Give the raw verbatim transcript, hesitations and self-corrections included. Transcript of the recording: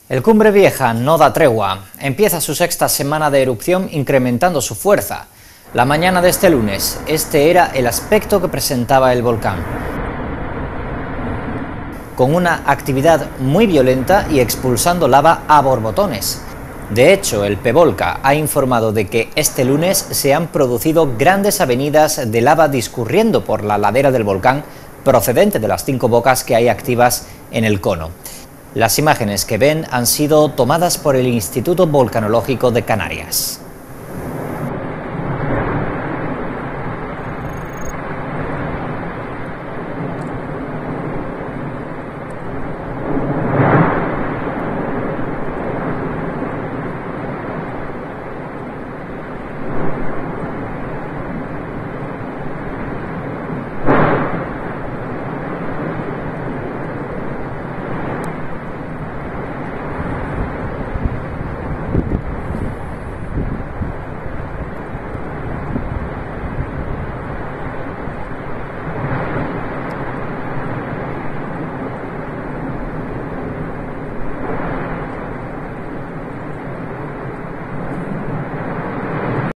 El Cumbre Vieja no da tregua. Empieza su sexta semana de erupción incrementando su fuerza. La mañana de este lunes, este era el aspecto que presentaba el volcán. Con una actividad muy violenta y expulsando lava a borbotones. De hecho, el Pevolca ha informado de que este lunes se han producido grandes avenidas de lava discurriendo por la ladera del volcán procedente de las cinco bocas que hay activas en el cono. Las imágenes que ven han sido tomadas por el Instituto Volcanológico de Canarias.